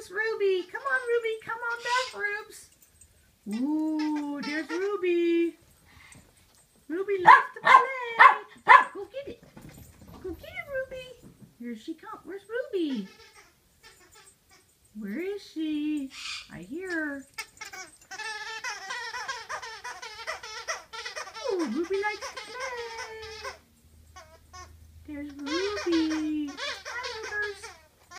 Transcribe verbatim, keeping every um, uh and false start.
Miss Ruby. Come on, Ruby. Come on back, Rubes. Ooh, there's Ruby. Ruby loves to play. Go get it. Go get it, Ruby. Here she comes. Where's Ruby? Where is she? I hear her. Ooh, Ruby likes to play. There's Ruby.